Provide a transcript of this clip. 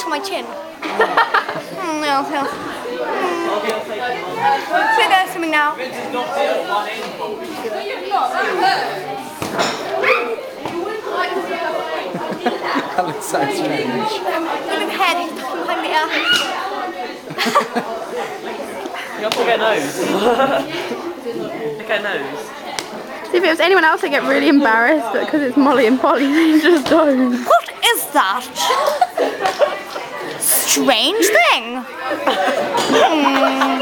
to my chin. No. So there's something now. That looks so strange. Look at head behind the ear. You have to look at her nose. Look at her nose. See, if it was anyone else, I'd get really embarrassed, but because it's Molly and Polly, they just don't. What is that? Strange thing.